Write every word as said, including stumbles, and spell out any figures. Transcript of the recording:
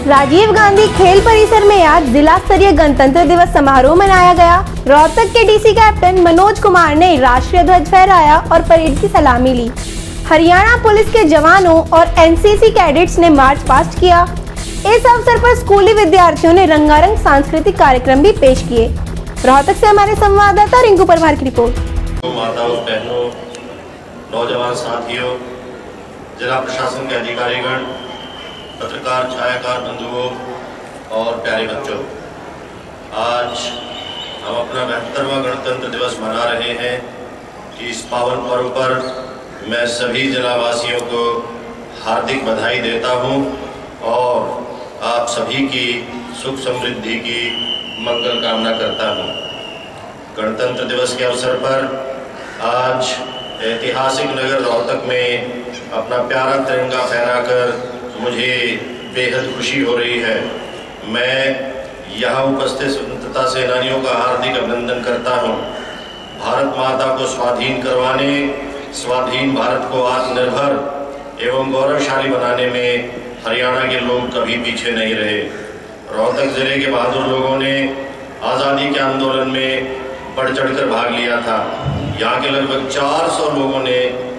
राजीव गांधी खेल परिसर में आज जिला स्तरीय गणतंत्र दिवस समारोह मनाया गया। रोहतक के डीसी कैप्टन मनोज कुमार ने राष्ट्रीय ध्वज फहराया और परेड की सलामी ली। हरियाणा पुलिस के जवानों और एनसीसी कैडेट्स ने मार्च पास्ट किया। इस अवसर पर स्कूली विद्यार्थियों ने रंगारंग सांस्कृतिक कार्यक्रम भी पेश किए। रोहतक से हमारे संवाददाता रिंकू परमार की रिपोर्ट। माताओं, बहनों, नौजवान साथियों, जिला प्रशासन के अधिकारीगण, पत्रकार, छायाकार बंधुओं और प्यारे बच्चों, आज हम अपना बहत्तरवां गणतंत्र दिवस मना रहे हैं। इस पावन पर्व पर मैं सभी जिलावासियों को हार्दिक बधाई देता हूं और आप सभी की सुख समृद्धि की मंगल कामना करता हूं। गणतंत्र दिवस के अवसर पर आज ऐतिहासिक नगर रोहतक में अपना प्यारा तिरंगा फहराकर मुझे बेहद खुशी हो रही है। मैं यहाँ उपस्थित स्वतंत्रता सेनानियों का हार्दिक अभिनंदन करता हूँ। भारत माता को स्वाधीन करवाने, स्वाधीन भारत को आत्मनिर्भर एवं गौरवशाली बनाने में हरियाणा के लोग कभी पीछे नहीं रहे। रोहतक जिले के बहादुर लोगों ने आज़ादी के आंदोलन में बढ़ चढ़कर भाग लिया था। यहाँ के लगभग चार सौ लोगों ने